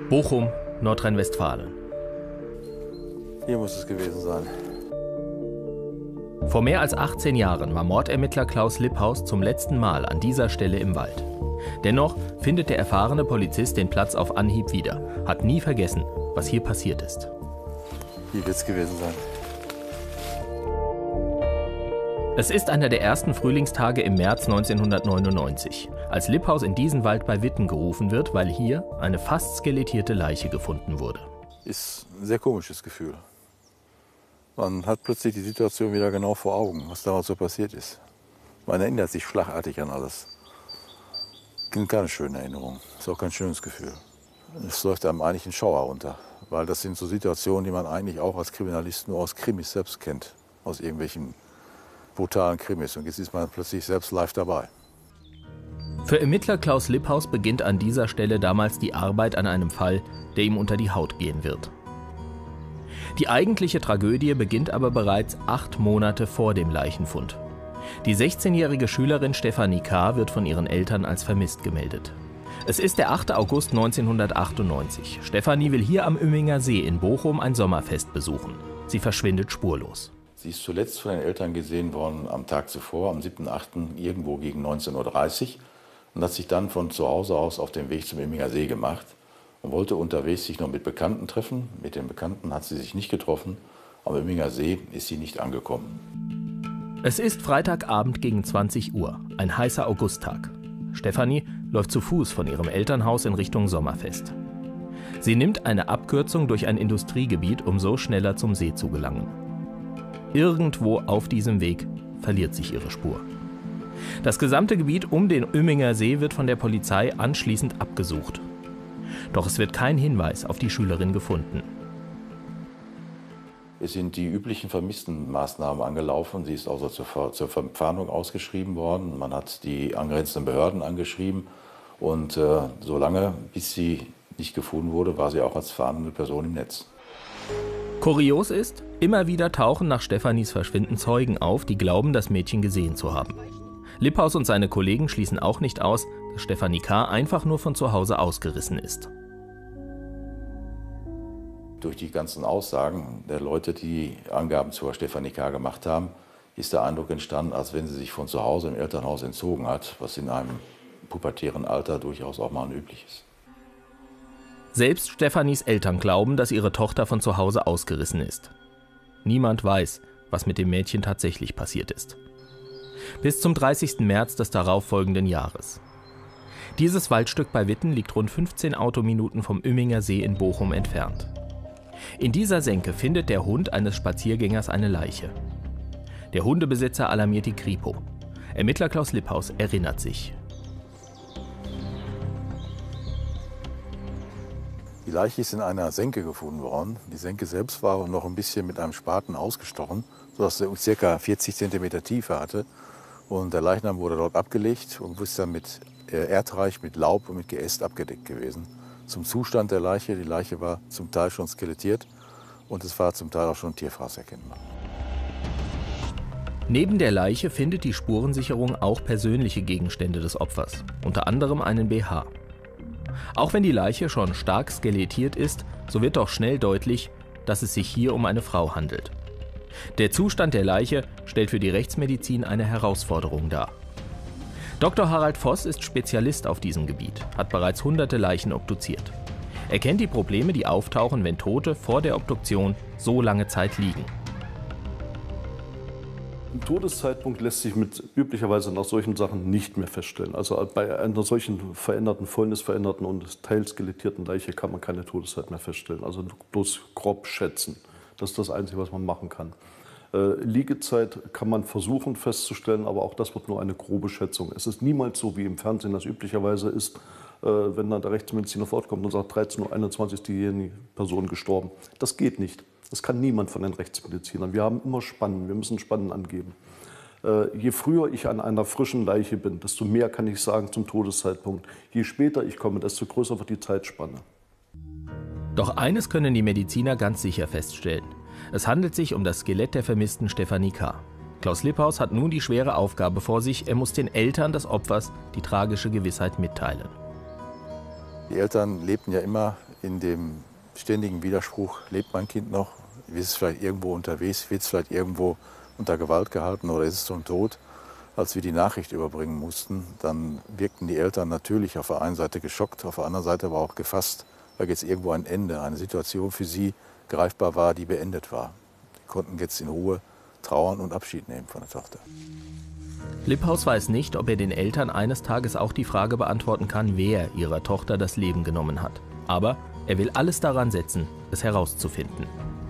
Bochum, Nordrhein-Westfalen. Hier muss es gewesen sein. Vor mehr als 18 Jahren war Mordermittler Klaus Lipphaus zum letzten Mal an dieser Stelle im Wald. Dennoch findet der erfahrene Polizist den Platz auf Anhieb wieder, hat nie vergessen, was hier passiert ist. Hier wird es gewesen sein. Es ist einer der ersten Frühlingstage im März 1999, als Lipphaus in diesen Wald bei Witten gerufen wird, weil hier eine fast skelettierte Leiche gefunden wurde. Ist ein sehr komisches Gefühl. Man hat plötzlich die Situation wieder genau vor Augen, was damals so passiert ist. Man erinnert sich schlagartig an alles. Sind keine schönen Erinnerungen, ist auch kein schönes Gefühl. Es läuft einem eigentlich ein Schauer runter, weil das sind so Situationen, die man eigentlich auch als Kriminalist nur aus Krimis selbst kennt, aus irgendwelchen brutalen Krimis. Und jetzt ist man plötzlich selbst live dabei. Für Ermittler Klaus Lipphaus beginnt an dieser Stelle damals die Arbeit an einem Fall, der ihm unter die Haut gehen wird. Die eigentliche Tragödie beginnt aber bereits 8 Monate vor dem Leichenfund. Die 16-jährige Schülerin Stefanie K. wird von ihren Eltern als vermisst gemeldet. Es ist der 8. August 1998. Stefanie will hier am Uemminger See in Bochum ein Sommerfest besuchen. Sie verschwindet spurlos. Sie ist zuletzt von den Eltern gesehen worden am Tag zuvor, am 7.8. irgendwo gegen 19:30 Uhr und hat sich dann von zu Hause aus auf den Weg zum Uemminger See gemacht und wollte unterwegs sich noch mit Bekannten treffen. Mit den Bekannten hat sie sich nicht getroffen. Am Uemminger See ist sie nicht angekommen. Es ist Freitagabend gegen 20 Uhr, ein heißer Augusttag. Stefanie läuft zu Fuß von ihrem Elternhaus in Richtung Sommerfest. Sie nimmt eine Abkürzung durch ein Industriegebiet, um so schneller zum See zu gelangen. Irgendwo auf diesem Weg verliert sich ihre Spur. Das gesamte Gebiet um den Uemminger See wird von der Polizei anschließend abgesucht. Doch es wird kein Hinweis auf die Schülerin gefunden. Es sind die üblichen Vermisstenmaßnahmen angelaufen. Sie ist also zur Fahndung ausgeschrieben worden. Man hat die angrenzenden Behörden angeschrieben. Und solange, bis sie nicht gefunden wurde, war sie auch als fahndende Person im Netz. Kurios ist, immer wieder tauchen nach Stefanies Verschwinden Zeugen auf, die glauben, das Mädchen gesehen zu haben. Lipphaus und seine Kollegen schließen auch nicht aus, dass Stefanie K. einfach nur von zu Hause ausgerissen ist. Durch die ganzen Aussagen der Leute, die Angaben zur Stefanie K. gemacht haben, ist der Eindruck entstanden, als wenn sie sich von zu Hause im Elternhaus entzogen hat, was in einem pubertären Alter durchaus auch mal üblich ist. Selbst Stefanies Eltern glauben, dass ihre Tochter von zu Hause ausgerissen ist. Niemand weiß, was mit dem Mädchen tatsächlich passiert ist. Bis zum 30. März des darauffolgenden Jahres. Dieses Waldstück bei Witten liegt rund 15 Autominuten vom Uemminger See in Bochum entfernt. In dieser Senke findet der Hund eines Spaziergängers eine Leiche. Der Hundebesitzer alarmiert die Kripo. Ermittler Klaus Lipphaus erinnert sich. Die Leiche ist in einer Senke gefunden worden. Die Senke selbst war noch ein bisschen mit einem Spaten ausgestochen, sodass sie ca. 40 cm Tiefe hatte. Und der Leichnam wurde dort abgelegt und ist dann mit Erdreich, mit Laub und mit Geäst abgedeckt gewesen. Zum Zustand der Leiche, die Leiche war zum Teil schon skelettiert und es war zum Teil auch schon Tierfraß erkennbar. Neben der Leiche findet die Spurensicherung auch persönliche Gegenstände des Opfers, unter anderem einen BH. Auch wenn die Leiche schon stark skelettiert ist, so wird doch schnell deutlich, dass es sich hier um eine Frau handelt. Der Zustand der Leiche stellt für die Rechtsmedizin eine Herausforderung dar. Dr. Harald Voss ist Spezialist auf diesem Gebiet, hat bereits hunderte Leichen obduziert. Er kennt die Probleme, die auftauchen, wenn Tote vor der Obduktion so lange Zeit liegen. Ein Todeszeitpunkt lässt sich üblicherweise nach solchen Sachen nicht mehr feststellen. Also bei einer solchen veränderten, fäulnisveränderten und teilskelettierten Leiche kann man keine Todeszeit mehr feststellen. Also bloß grob schätzen. Das ist das Einzige, was man machen kann. Liegezeit kann man versuchen festzustellen, aber auch das wird nur eine grobe Schätzung. Es ist niemals so, wie im Fernsehen das üblicherweise ist, wenn dann der Rechtsmediziner fortkommt und sagt, 13:21 Uhr ist die Person gestorben. Das geht nicht. Das kann niemand von den Rechtsmedizinern. Wir haben immer Spannen, wir müssen Spannen angeben. Je früher ich an einer frischen Leiche bin, desto mehr kann ich sagen zum Todeszeitpunkt. Je später ich komme, desto größer wird die Zeitspanne. Doch eines können die Mediziner ganz sicher feststellen. Es handelt sich um das Skelett der vermissten Stefanie K. Klaus Lipphaus hat nun die schwere Aufgabe vor sich, er muss den Eltern des Opfers die tragische Gewissheit mitteilen. Die Eltern lebten ja immer in dem ständigen Widerspruch, lebt mein Kind noch, ist es vielleicht irgendwo unterwegs, wird es vielleicht irgendwo unter Gewalt gehalten oder ist es schon tot. Als wir die Nachricht überbringen mussten, dann wirkten die Eltern natürlich auf der einen Seite geschockt, auf der anderen Seite aber auch gefasst, weil jetzt irgendwo ein Ende, eine Situation für sie greifbar war, die beendet war. Sie konnten jetzt in Ruhe trauern und Abschied nehmen von der Tochter. Lipphaus weiß nicht, ob er den Eltern eines Tages auch die Frage beantworten kann, wer ihrer Tochter das Leben genommen hat. Aber er will alles daran setzen, es herauszufinden.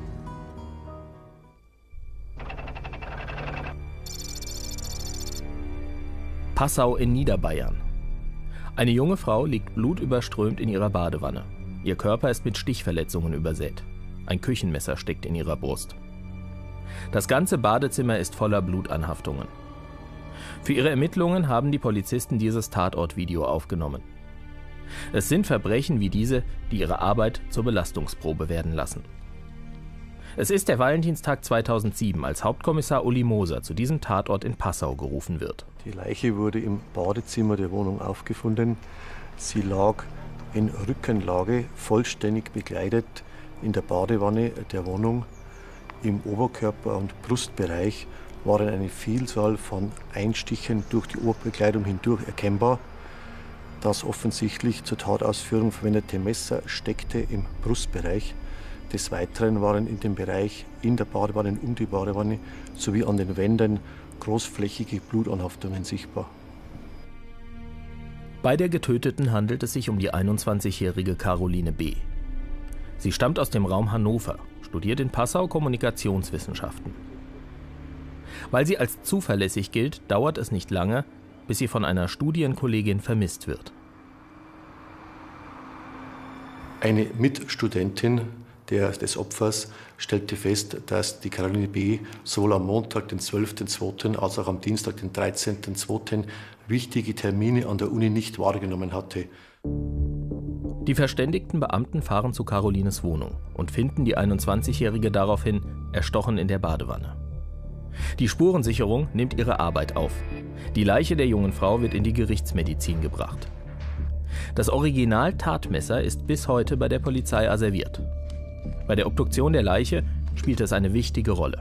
Passau in Niederbayern. Eine junge Frau liegt blutüberströmt in ihrer Badewanne. Ihr Körper ist mit Stichverletzungen übersät. Ein Küchenmesser steckt in ihrer Brust. Das ganze Badezimmer ist voller Blutanhaftungen. Für ihre Ermittlungen haben die Polizisten dieses Tatortvideo aufgenommen. Es sind Verbrechen wie diese, die ihre Arbeit zur Belastungsprobe werden lassen. Es ist der Valentinstag 2007, als Hauptkommissar Uli Moser zu diesem Tatort in Passau gerufen wird. Die Leiche wurde im Badezimmer der Wohnung aufgefunden. Sie lag in Rückenlage, vollständig bekleidet in der Badewanne der Wohnung. Im Oberkörper- und Brustbereich waren eine Vielzahl von Einstichen durch die Oberbekleidung hindurch erkennbar. Das offensichtlich zur Tatausführung verwendete Messer steckte im Brustbereich. Des Weiteren waren in dem Bereich in der Badewanne und um die Badewanne sowie an den Wänden großflächige Blutanhaftungen sichtbar. Bei der Getöteten handelt es sich um die 21-jährige Caroline B. Sie stammt aus dem Raum Hannover, studiert in Passau Kommunikationswissenschaften. Weil sie als zuverlässig gilt, dauert es nicht lange, bis sie von einer Studienkollegin vermisst wird. Eine Mitstudentin des Opfers stellte fest, dass die Caroline B. sowohl am Montag, den 12.02. als auch am Dienstag, den 13.02. wichtige Termine an der Uni nicht wahrgenommen hatte. Die verständigten Beamten fahren zu Carolines Wohnung und finden die 21-Jährige daraufhin erstochen in der Badewanne. Die Spurensicherung nimmt ihre Arbeit auf. Die Leiche der jungen Frau wird in die Gerichtsmedizin gebracht. Das Original-Tatmesser ist bis heute bei der Polizei asserviert. Bei der Obduktion der Leiche spielt es eine wichtige Rolle.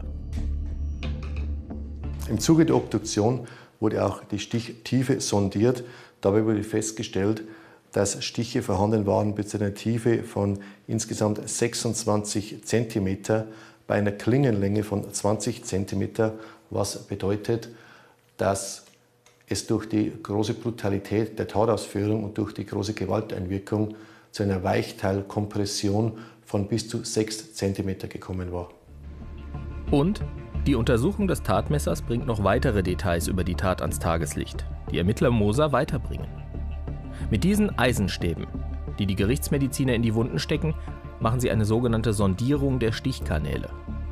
Im Zuge der Obduktion wurde auch die Stichtiefe sondiert. Dabei wurde festgestellt, dass Stiche vorhanden waren bis zu einer Tiefe von insgesamt 26 cm bei einer Klingenlänge von 20 cm, was bedeutet, dass es durch die große Brutalität der Tatausführung und durch die große Gewalteinwirkung zu einer Weichteilkompression von bis zu 6 cm gekommen war. Und die Untersuchung des Tatmessers bringt noch weitere Details über die Tat ans Tageslicht, die Ermittler Moser weiterbringen. Mit diesen Eisenstäben, die die Gerichtsmediziner in die Wunden stecken, machen sie eine sogenannte Sondierung der Stichkanäle.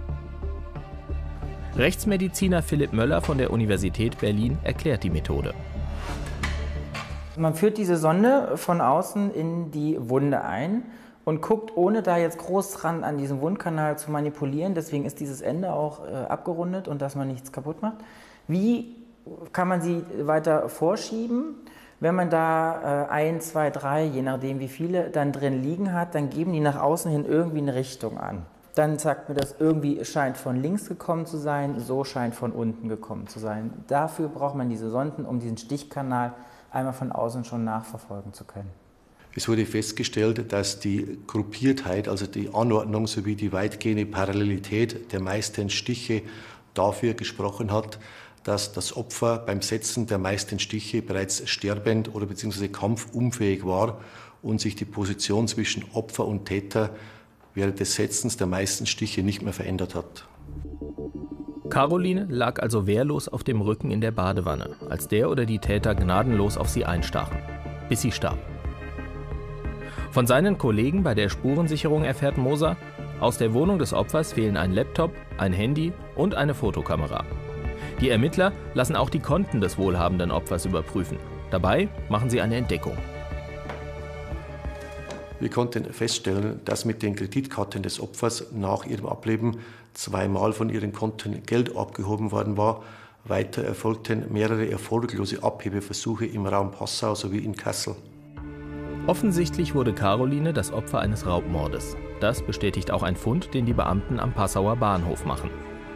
Rechtsmediziner Philipp Möller von der Universität Berlin erklärt die Methode. Man führt diese Sonde von außen in die Wunde ein und guckt, ohne da jetzt groß dran an diesem Wundkanal zu manipulieren, deswegen ist dieses Ende auch abgerundet und dass man nichts kaputt macht. Wie kann man sie weiter vorschieben? Wenn man da 1, 2, 3, je nachdem wie viele dann drin liegen hat, dann geben die nach außen hin irgendwie eine Richtung an. Dann sagt mir das, irgendwie scheint von links gekommen zu sein, so scheint von unten gekommen zu sein. Dafür braucht man diese Sonden, um diesen Stichkanal einmal von außen schon nachverfolgen zu können. Es wurde festgestellt, dass die Gruppiertheit, also die Anordnung sowie die weitgehende Parallelität der meisten Stiche dafür gesprochen hat, dass das Opfer beim Setzen der meisten Stiche bereits sterbend oder bzw. kampfunfähig war und sich die Position zwischen Opfer und Täter während des Setzens der meisten Stiche nicht mehr verändert hat. Caroline lag also wehrlos auf dem Rücken in der Badewanne, als der oder die Täter gnadenlos auf sie einstachen, bis sie starb. Von seinen Kollegen bei der Spurensicherung erfährt Moser, aus der Wohnung des Opfers fehlen ein Laptop, ein Handy und eine Fotokamera. Die Ermittler lassen auch die Konten des wohlhabenden Opfers überprüfen. Dabei machen sie eine Entdeckung. Wir konnten feststellen, dass mit den Kreditkarten des Opfers nach ihrem Ableben zweimal von ihren Konten Geld abgehoben worden war. Weiter erfolgten mehrere erfolglose Abhebeversuche im Raum Passau sowie in Kassel. Offensichtlich wurde Caroline das Opfer eines Raubmordes. Das bestätigt auch ein Fund, den die Beamten am Passauer Bahnhof machen.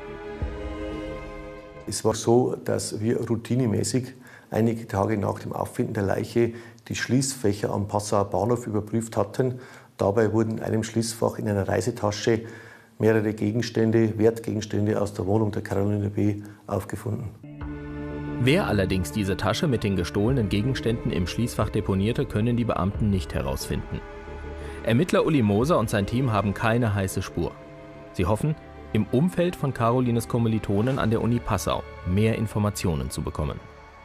Es war so, dass wir routinemäßig einige Tage nach dem Auffinden der Leiche die Schließfächer am Passauer Bahnhof überprüft hatten. Dabei wurden in einem Schließfach in einer Reisetasche mehrere Gegenstände, Wertgegenstände aus der Wohnung der Caroline B. aufgefunden. Wer allerdings diese Tasche mit den gestohlenen Gegenständen im Schließfach deponierte, können die Beamten nicht herausfinden. Ermittler Uli Moser und sein Team haben keine heiße Spur. Sie hoffen, im Umfeld von Carolines Kommilitonen an der Uni Passau mehr Informationen zu bekommen.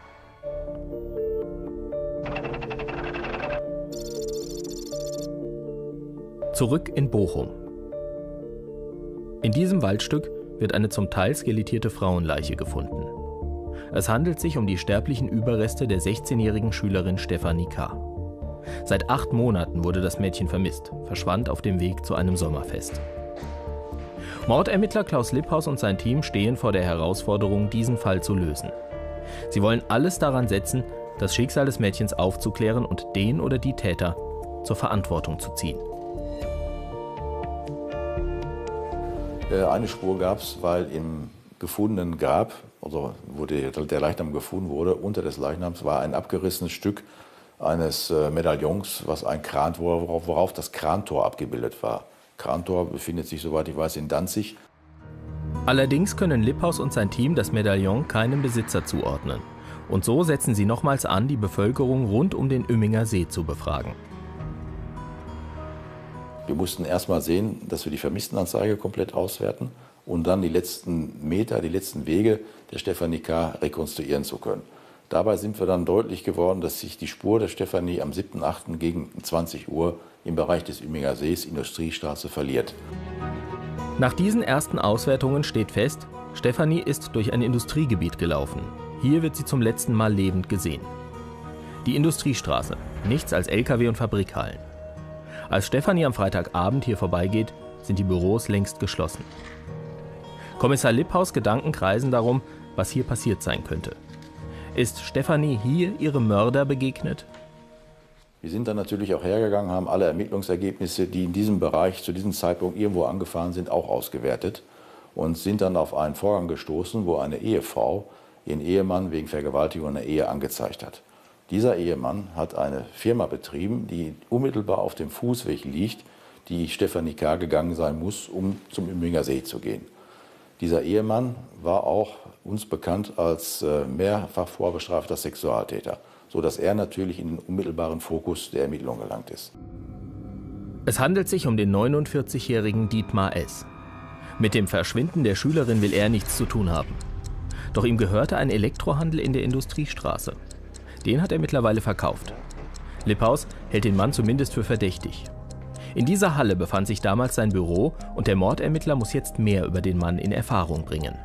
Zurück in Bochum. In diesem Waldstück wird eine zum Teil skelettierte Frauenleiche gefunden. Es handelt sich um die sterblichen Überreste der 16-jährigen Schülerin Stefanie K. Seit 8 Monaten wurde das Mädchen vermisst, verschwand auf dem Weg zu einem Sommerfest. Mordermittler Klaus Lipphaus und sein Team stehen vor der Herausforderung, diesen Fall zu lösen. Sie wollen alles daran setzen, das Schicksal des Mädchens aufzuklären und den oder die Täter zur Verantwortung zu ziehen. Eine Spur gab es, weil im gefundenen Grab, also wo der Leichnam gefunden wurde, unter des Leichnams war ein abgerissenes Stück eines Medaillons, was ein Kran, worauf das Krantor abgebildet war. Krantor befindet sich, soweit ich weiß, in Danzig. Allerdings können Lipphaus und sein Team das Medaillon keinem Besitzer zuordnen. Und so setzen sie nochmals an, die Bevölkerung rund um den Ümminger See zu befragen. Wir mussten erst mal sehen, dass wir die Vermisstenanzeige komplett auswerten und dann die letzten Meter, die letzten Wege der Stefanie K. rekonstruieren zu können. Dabei sind wir dann deutlich geworden, dass sich die Spur der Stefanie am 7.8. gegen 20 Uhr im Bereich des Ümminger Sees, Industriestraße, verliert. Nach diesen ersten Auswertungen steht fest, Stefanie ist durch ein Industriegebiet gelaufen. Hier wird sie zum letzten Mal lebend gesehen. Die Industriestraße, nichts als LKW und Fabrikhallen. Als Stefanie am Freitagabend hier vorbeigeht, sind die Büros längst geschlossen. Kommissar Lipphaus' Gedanken kreisen darum, was hier passiert sein könnte. Ist Stefanie hier ihrem Mörder begegnet? Wir sind dann natürlich auch hergegangen, haben alle Ermittlungsergebnisse, die in diesem Bereich zu diesem Zeitpunkt irgendwo angefahren sind, auch ausgewertet und sind dann auf einen Vorgang gestoßen, wo eine Ehefrau ihren Ehemann wegen Vergewaltigung in der Ehe angezeigt hat. Dieser Ehemann hat eine Firma betrieben, die unmittelbar auf dem Fußweg liegt, die Stefanie K. gegangen sein muss, um zum Ümminger See zu gehen. Dieser Ehemann war auch uns bekannt als mehrfach vorbestrafter Sexualtäter, sodass er natürlich in den unmittelbaren Fokus der Ermittlung gelangt ist. Es handelt sich um den 49-jährigen Dietmar S. Mit dem Verschwinden der Schülerin will er nichts zu tun haben. Doch ihm gehörte ein Elektrohandel in der Industriestraße. Den hat er mittlerweile verkauft. Lipphaus hält den Mann zumindest für verdächtig. In dieser Halle befand sich damals sein Büro und der Mordermittler muss jetzt mehr über den Mann in Erfahrung bringen.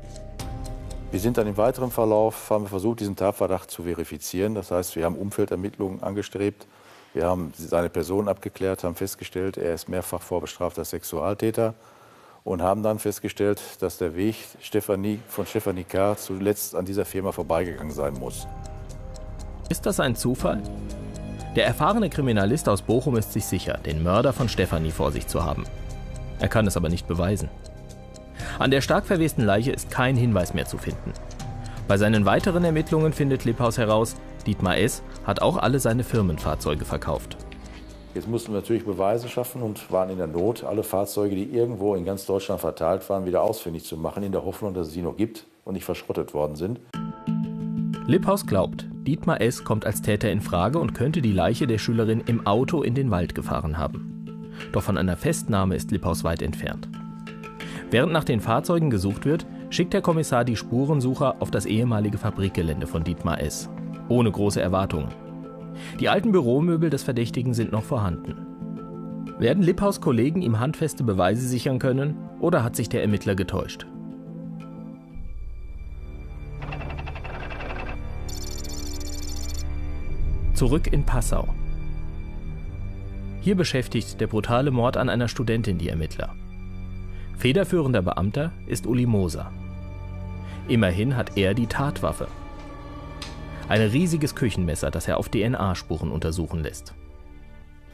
Wir sind dann im weiteren Verlauf, haben wir versucht, diesen Tatverdacht zu verifizieren. Das heißt, wir haben Umfeldermittlungen angestrebt, wir haben seine Person abgeklärt, haben festgestellt, er ist mehrfach vorbestrafter Sexualtäter und haben dann festgestellt, dass der Weg von Stefanie K. zuletzt an dieser Firma vorbeigegangen sein muss. Ist das ein Zufall? Der erfahrene Kriminalist aus Bochum ist sich sicher, den Mörder von Stefanie vor sich zu haben. Er kann es aber nicht beweisen. An der stark verwesten Leiche ist kein Hinweis mehr zu finden. Bei seinen weiteren Ermittlungen findet Lipphaus heraus, Dietmar S. hat auch alle seine Firmenfahrzeuge verkauft. Jetzt mussten wir natürlich Beweise schaffen und waren in der Not, alle Fahrzeuge, die irgendwo in ganz Deutschland verteilt waren, wieder ausfindig zu machen, in der Hoffnung, dass es sie noch gibt und nicht verschrottet worden sind. Lipphaus glaubt, Dietmar S. kommt als Täter in Frage und könnte die Leiche der Schülerin im Auto in den Wald gefahren haben. Doch von einer Festnahme ist Lipphaus weit entfernt. Während nach den Fahrzeugen gesucht wird, schickt der Kommissar die Spurensucher auf das ehemalige Fabrikgelände von Dietmar S. Ohne große Erwartungen. Die alten Büromöbel des Verdächtigen sind noch vorhanden. Werden Lipphaus' Kollegen ihm handfeste Beweise sichern können oder hat sich der Ermittler getäuscht? Zurück in Passau. Hier beschäftigt der brutale Mord an einer Studentin die Ermittler. Federführender Beamter ist Uli Moser. Immerhin hat er die Tatwaffe. Ein riesiges Küchenmesser, das er auf DNA-Spuren untersuchen lässt.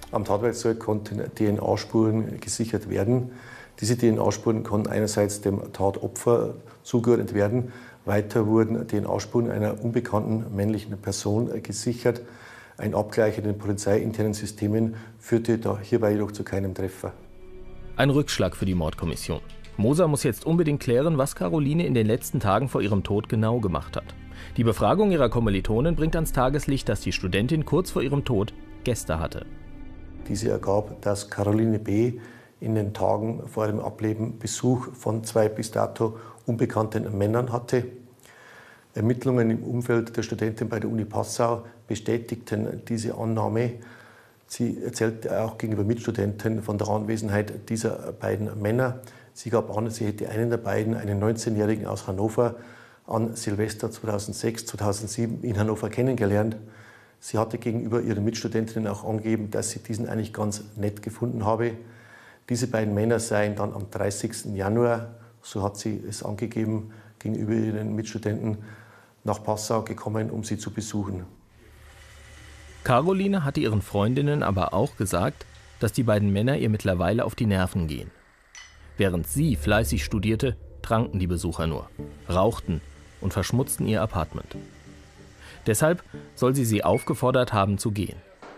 Am Tatwerkzeug konnten DNA-Spuren gesichert werden. Diese DNA-Spuren konnten einerseits dem Tatopfer zugeordnet werden. Weiter wurden DNA-Spuren einer unbekannten männlichen Person gesichert. Ein Abgleich in den polizeiinternen Systemen führte hierbei jedoch zu keinem Treffer. Ein Rückschlag für die Mordkommission. Moser muss jetzt unbedingt klären, was Caroline in den letzten Tagen vor ihrem Tod genau gemacht hat. Die Befragung ihrer Kommilitonen bringt ans Tageslicht, dass die Studentin kurz vor ihrem Tod Gäste hatte. Diese ergab, dass Caroline B. in den Tagen vor dem Ableben Besuch von 2 bis dato unbekannten Männern hatte. Ermittlungen im Umfeld der Studentin bei der Uni Passau bestätigten diese Annahme. Sie erzählte auch gegenüber Mitstudenten von der Anwesenheit dieser beiden Männer. Sie gab an, sie hätte einen der beiden, einen 19-Jährigen aus Hannover, an Silvester 2006, 2007 in Hannover kennengelernt. Sie hatte gegenüber ihren Mitstudentinnen auch angegeben, dass sie diesen eigentlich ganz nett gefunden habe. Diese beiden Männer seien dann am 30. Januar, so hat sie es angegeben, gegenüber ihren Mitstudenten nach Passau gekommen, um sie zu besuchen. Caroline hatte ihren Freundinnen aber auch gesagt, dass die beiden Männer ihr mittlerweile auf die Nerven gehen. Während sie fleißig studierte, tranken die Besucher nur, rauchten und verschmutzten ihr Apartment. Deshalb soll sie aufgefordert haben zu gehen.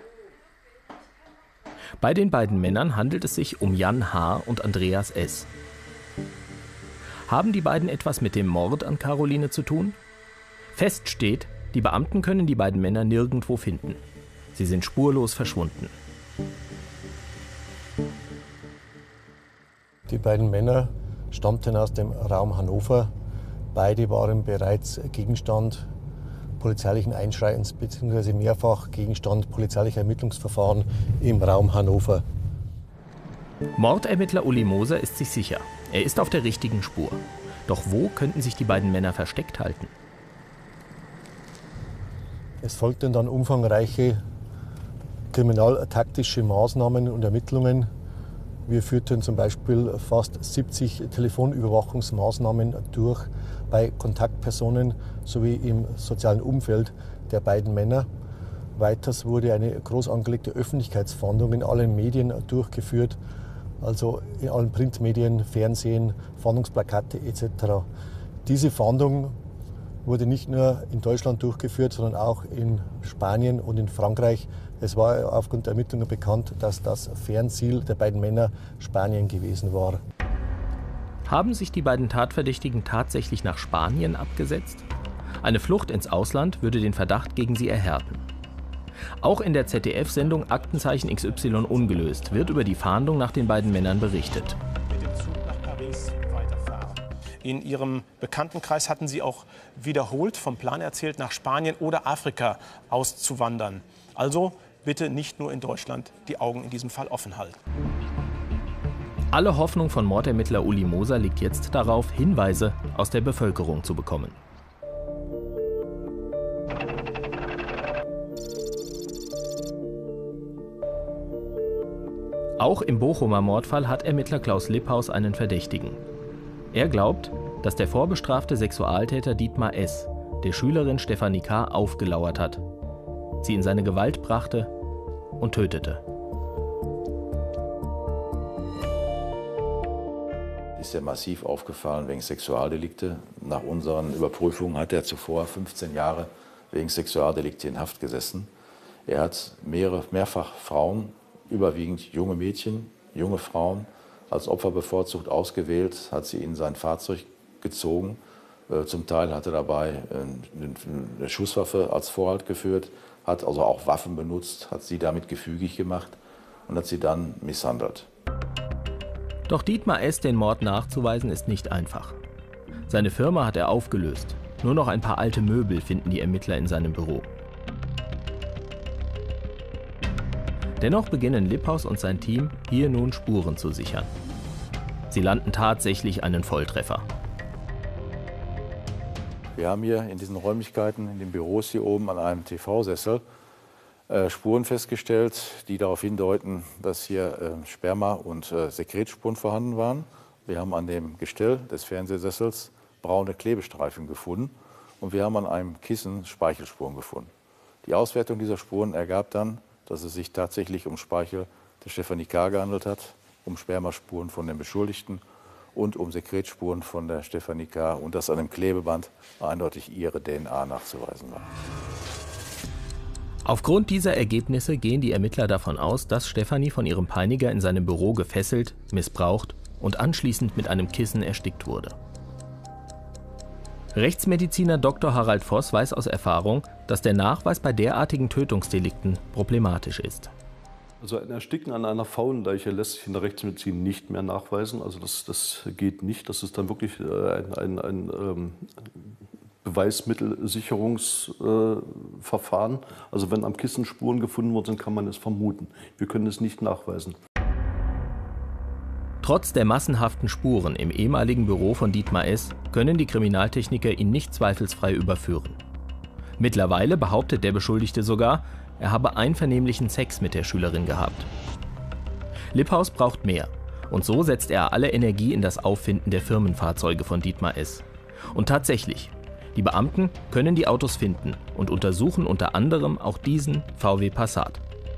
Bei den beiden Männern handelt es sich um Jan H. und Andreas S. Haben die beiden etwas mit dem Mord an Caroline zu tun? Fest steht, die Beamten können die beiden Männer nirgendwo finden. Sie sind spurlos verschwunden. Die beiden Männer stammten aus dem Raum Hannover. Beide waren bereits Gegenstand polizeilichen Einschreitens bzw. mehrfach Gegenstand polizeilicher Ermittlungsverfahren im Raum Hannover. Mordermittler Uli Moser ist sich sicher, er ist auf der richtigen Spur. Doch wo könnten sich die beiden Männer versteckt halten? Es folgten dann umfangreiche kriminaltaktische Maßnahmen und Ermittlungen. Wir führten zum Beispiel fast 70 Telefonüberwachungsmaßnahmen durch bei Kontaktpersonen sowie im sozialen Umfeld der beiden Männer. Weiters wurde eine groß angelegte Öffentlichkeitsfahndung in allen Medien durchgeführt, also in allen Printmedien, Fernsehen, Fahndungsplakate etc. Diese Fahndung wurde nicht nur in Deutschland durchgeführt, sondern auch in Spanien und in Frankreich. Es war aufgrund der Ermittlungen bekannt, dass das Fernziel der beiden Männer Spanien gewesen war. Haben sich die beiden Tatverdächtigen tatsächlich nach Spanien abgesetzt? Eine Flucht ins Ausland würde den Verdacht gegen sie erhärten. Auch in der ZDF-Sendung Aktenzeichen XY ungelöst wird über die Fahndung nach den beiden Männern berichtet. Mit dem Zug nach Paris weiterfahren. In Ihrem Bekanntenkreis hatten Sie auch wiederholt vom Plan erzählt, nach Spanien oder Afrika auszuwandern. Also bitte nicht nur in Deutschland die Augen in diesem Fall offen halten. Alle Hoffnung von Mordermittler Uli Moser liegt jetzt darauf, Hinweise aus der Bevölkerung zu bekommen. Auch im Bochumer Mordfall hat Ermittler Klaus Lipphaus einen Verdächtigen. Er glaubt, dass der vorbestrafte Sexualtäter Dietmar S. der Schülerin Stefanie K. aufgelauert hat, sie in seine Gewalt brachte und tötete. Ist er massiv aufgefallen wegen Sexualdelikte. Nach unseren Überprüfungen hat er zuvor 15 Jahre wegen Sexualdelikte in Haft gesessen. Er hat mehrfach Frauen, überwiegend junge Mädchen, junge Frauen, als Opfer bevorzugt ausgewählt, hat sie in sein Fahrzeug gezogen. Zum Teil hat er dabei eine Schusswaffe als Vorhalt geführt, hat also auch Waffen benutzt, hat sie damit gefügig gemacht und hat sie dann misshandelt. Doch Dietmar S. den Mord nachzuweisen ist nicht einfach. Seine Firma hat er aufgelöst. Nur noch ein paar alte Möbel finden die Ermittler in seinem Büro. Dennoch beginnen Lipphaus und sein Team, hier nun Spuren zu sichern. Sie landen tatsächlich einen Volltreffer. Wir haben hier in diesen Räumlichkeiten, in den Büros hier oben an einem TV-Sessel, Spuren festgestellt, die darauf hindeuten, dass hier Sperma- und Sekretspuren vorhanden waren. Wir haben an dem Gestell des Fernsehsessels braune Klebestreifen gefunden und wir haben an einem Kissen Speichelspuren gefunden. Die Auswertung dieser Spuren ergab dann, dass es sich tatsächlich um Speichel der Stefanie K. gehandelt hat, um Spermaspuren von den Beschuldigten und um Sekretspuren von der Stefanie K. und dass an dem Klebeband eindeutig ihre DNA nachzuweisen war. Aufgrund dieser Ergebnisse gehen die Ermittler davon aus, dass Stefanie von ihrem Peiniger in seinem Büro gefesselt, missbraucht und anschließend mit einem Kissen erstickt wurde. Rechtsmediziner Dr. Harald Voss weiß aus Erfahrung, dass der Nachweis bei derartigen Tötungsdelikten problematisch ist. Also ein Ersticken an einer faulen Leiche lässt sich in der Rechtsmedizin nicht mehr nachweisen. Also das geht nicht. Das ist dann wirklich ein Beweismittelsicherungsverfahren. Also wenn am Kissen Spuren gefunden worden sind, kann man es vermuten. Wir können es nicht nachweisen. Trotz der massenhaften Spuren im ehemaligen Büro von Dietmar S. können die Kriminaltechniker ihn nicht zweifelsfrei überführen. Mittlerweile behauptet der Beschuldigte sogar, er habe einvernehmlichen Sex mit der Schülerin gehabt. Lipphaus braucht mehr und so setzt er alle Energie in das Auffinden der Firmenfahrzeuge von Dietmar S. Und tatsächlich, die Beamten können die Autos finden und untersuchen unter anderem auch diesen VW Passat.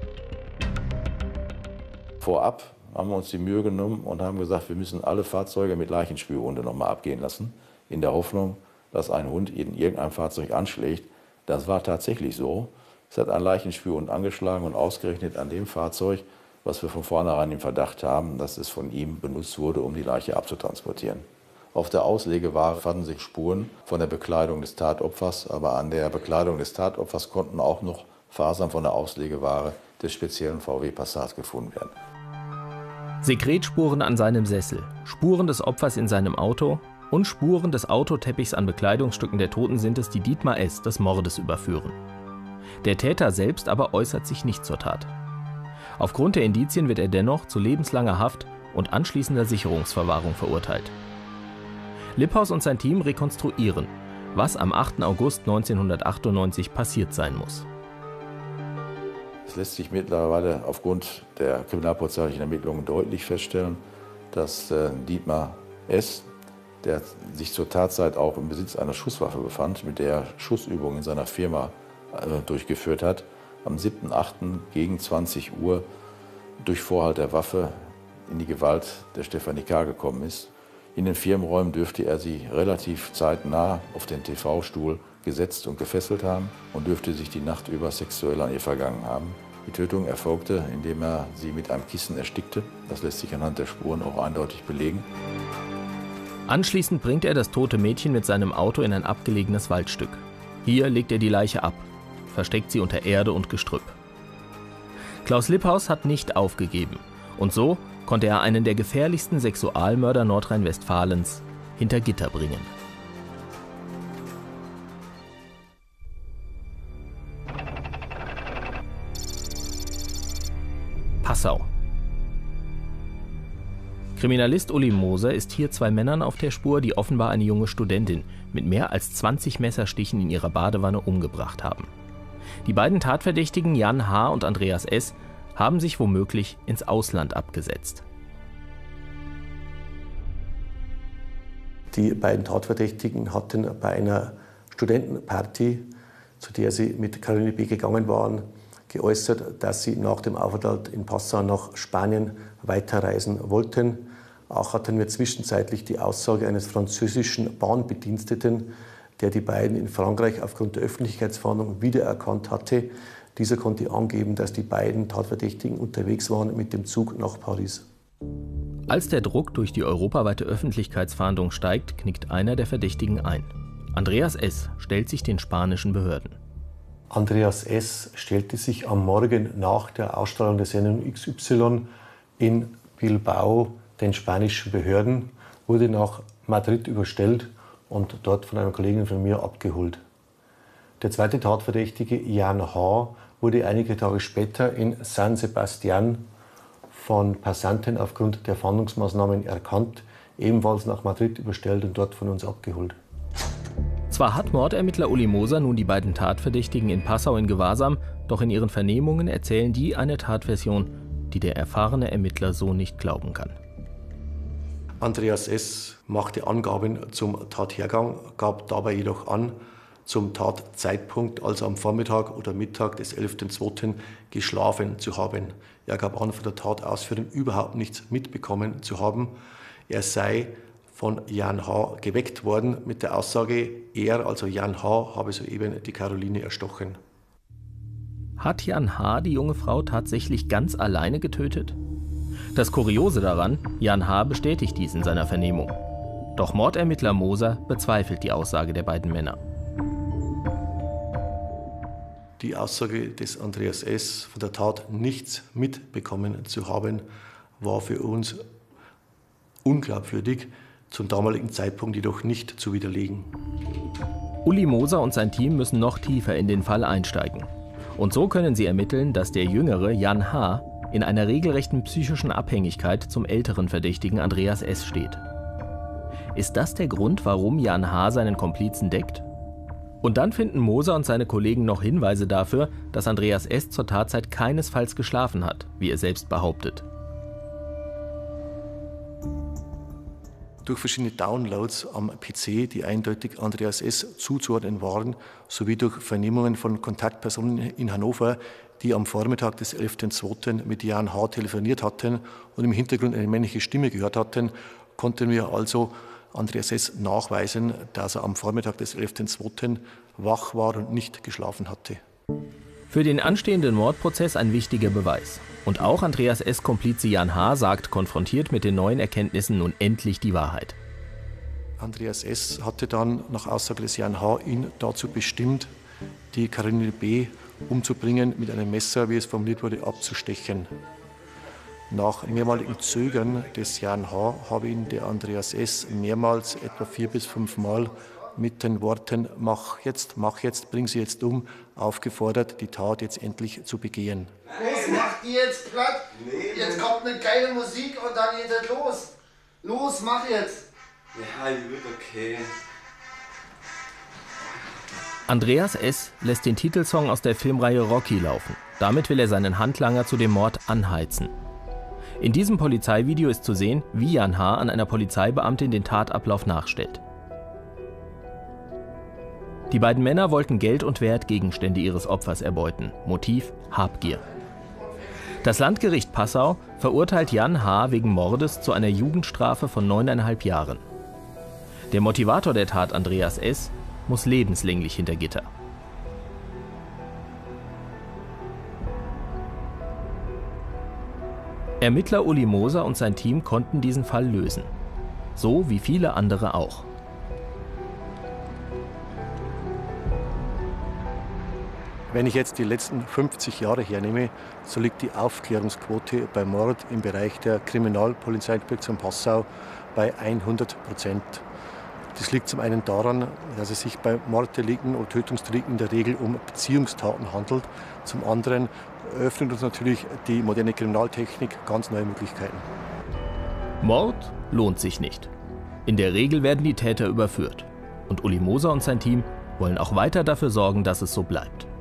Vorab haben wir uns die Mühe genommen und haben gesagt, wir müssen alle Fahrzeuge mit Leichenspürhunde nochmal abgehen lassen, in der Hoffnung, dass ein Hund in irgendeinem Fahrzeug anschlägt. Das war tatsächlich so. Es hat ein Leichenspürhund angeschlagen und ausgerechnet an dem Fahrzeug, was wir von vornherein im Verdacht haben, dass es von ihm benutzt wurde, um die Leiche abzutransportieren. Auf der Auslegeware fanden sich Spuren von der Bekleidung des Tatopfers, aber an der Bekleidung des Tatopfers konnten auch noch Fasern von der Auslegeware des speziellen VW Passat gefunden werden. Sekretspuren an seinem Sessel, Spuren des Opfers in seinem Auto und Spuren des Autoteppichs an Bekleidungsstücken der Toten sind es, die Dietmar S. des Mordes überführen. Der Täter selbst aber äußert sich nicht zur Tat. Aufgrund der Indizien wird er dennoch zu lebenslanger Haft und anschließender Sicherungsverwahrung verurteilt. Lipphaus und sein Team rekonstruieren, was am 8. August 1998 passiert sein muss. Es lässt sich mittlerweile aufgrund der kriminalpolizeilichen Ermittlungen deutlich feststellen, dass Dietmar S., der sich zur Tatzeit auch im Besitz einer Schusswaffe befand, mit der er Schussübungen in seiner Firma durchgeführt hat, am 7.8. gegen 20 Uhr durch Vorhalt der Waffe in die Gewalt der Stefanie K. gekommen ist. In den Firmenräumen dürfte er sie relativ zeitnah auf den TV-Stuhl gesetzt und gefesselt haben und dürfte sich die Nacht über sexuell an ihr vergangen haben. Die Tötung erfolgte, indem er sie mit einem Kissen erstickte. Das lässt sich anhand der Spuren auch eindeutig belegen. Anschließend bringt er das tote Mädchen mit seinem Auto in ein abgelegenes Waldstück. Hier legt er die Leiche ab, versteckt sie unter Erde und Gestrüpp. Klaus Lipphaus hat nicht aufgegeben und so konnte er einen der gefährlichsten Sexualmörder Nordrhein-Westfalens hinter Gitter bringen. Passau. Kriminalist Uli Moser ist hier zwei Männern auf der Spur, die offenbar eine junge Studentin mit mehr als 20 Messerstichen in ihrer Badewanne umgebracht haben. Die beiden Tatverdächtigen Jan H. und Andreas S. haben sich womöglich ins Ausland abgesetzt. Die beiden Tatverdächtigen hatten bei einer Studentenparty, zu der sie mit Caroline B. gegangen waren, geäußert, dass sie nach dem Aufenthalt in Passau nach Spanien weiterreisen wollten. Auch hatten wir zwischenzeitlich die Aussage eines französischen Bahnbediensteten, der die beiden in Frankreich aufgrund der Öffentlichkeitsfahndung wiedererkannt hatte. Dieser konnte angeben, dass die beiden Tatverdächtigen unterwegs waren mit dem Zug nach Paris. Als der Druck durch die europaweite Öffentlichkeitsfahndung steigt, knickt einer der Verdächtigen ein. Andreas S. stellt sich den spanischen Behörden. Andreas S. stellte sich am Morgen nach der Ausstrahlung der Sendung XY in Bilbao den spanischen Behörden, wurde nach Madrid überstellt und dort von einer Kollegin von mir abgeholt. Der zweite Tatverdächtige, Jan H., wurde einige Tage später in San Sebastián von Passanten aufgrund der Fahndungsmaßnahmen erkannt, ebenfalls nach Madrid überstellt und dort von uns abgeholt. Zwar hat Mordermittler Uli Moser nun die beiden Tatverdächtigen in Passau in Gewahrsam, doch in ihren Vernehmungen erzählen die eine Tatversion, die der erfahrene Ermittler so nicht glauben kann. Andreas S. machte Angaben zum Tathergang, gab dabei jedoch an, zum Tatzeitpunkt, also am Vormittag oder Mittag des 11.02. geschlafen zu haben. Er gab an, von der Tatausführung überhaupt nichts mitbekommen zu haben. Er sei von Jan H. geweckt worden mit der Aussage, er, also Jan H., habe soeben die Caroline erstochen. Hat Jan H. die junge Frau tatsächlich ganz alleine getötet? Das Kuriose daran, Jan H. bestätigt dies in seiner Vernehmung. Doch Mordermittler Moser bezweifelt die Aussage der beiden Männer. Die Aussage des Andreas S., von der Tat nichts mitbekommen zu haben, war für uns unglaubwürdig, zum damaligen Zeitpunkt jedoch nicht zu widerlegen. Uli Moser und sein Team müssen noch tiefer in den Fall einsteigen. Und so können sie ermitteln, dass der jüngere Jan H. in einer regelrechten psychischen Abhängigkeit zum älteren Verdächtigen Andreas S. steht. Ist das der Grund, warum Jan H. seinen Komplizen deckt? Und dann finden Moser und seine Kollegen noch Hinweise dafür, dass Andreas S. zur Tatzeit keinesfalls geschlafen hat, wie er selbst behauptet. Durch verschiedene Downloads am PC, die eindeutig Andreas S. zuzuordnen waren, sowie durch Vernehmungen von Kontaktpersonen in Hannover, die am Vormittag des 11.02. mit Jan H. telefoniert hatten und im Hintergrund eine männliche Stimme gehört hatten, konnten wir also Andreas S. nachweisen, dass er am Vormittag des 11.02. wach war und nicht geschlafen hatte. Für den anstehenden Mordprozess ein wichtiger Beweis. Und auch Andreas S. Komplize Jan H. sagt, konfrontiert mit den neuen Erkenntnissen, nun endlich die Wahrheit. Andreas S. hatte dann nach Aussage des Jan H. ihn dazu bestimmt, die Caroline B. umzubringen, mit einem Messer, wie es formuliert wurde, abzustechen. Nach mehrmaligen Zögern des Jan H. habe ihn der Andreas S. mehrmals, etwa 4 bis 5 Mal, mit den Worten mach jetzt, bring sie jetzt um, aufgefordert, die Tat jetzt endlich zu begehen. Los, mach die jetzt platt. Jetzt kommt eine geile Musik und dann geht es los. Los, mach jetzt. Ja, gut, okay. Andreas S. lässt den Titelsong aus der Filmreihe Rocky laufen. Damit will er seinen Handlanger zu dem Mord anheizen. In diesem Polizeivideo ist zu sehen, wie Jan H. an einer Polizeibeamtin den Tatablauf nachstellt. Die beiden Männer wollten Geld und Wertgegenstände ihres Opfers erbeuten. Motiv: Habgier. Das Landgericht Passau verurteilt Jan H. wegen Mordes zu einer Jugendstrafe von 9,5 Jahren. Der Motivator der Tat, Andreas S., muss lebenslänglich hinter Gitter. Ermittler Uli Moser und sein Team konnten diesen Fall lösen. So wie viele andere auch. Wenn ich jetzt die letzten 50 Jahre hernehme, so liegt die Aufklärungsquote bei Mord im Bereich der Kriminalpolizeiinspektion Passau bei 100%. Das liegt zum einen daran, dass es sich bei Morddelikten oder Tötungsdelikten in der Regel um Beziehungstaten handelt. Zum anderen eröffnet uns natürlich die moderne Kriminaltechnik ganz neue Möglichkeiten. Mord lohnt sich nicht. In der Regel werden die Täter überführt. Und Uli Moser und sein Team wollen auch weiter dafür sorgen, dass es so bleibt.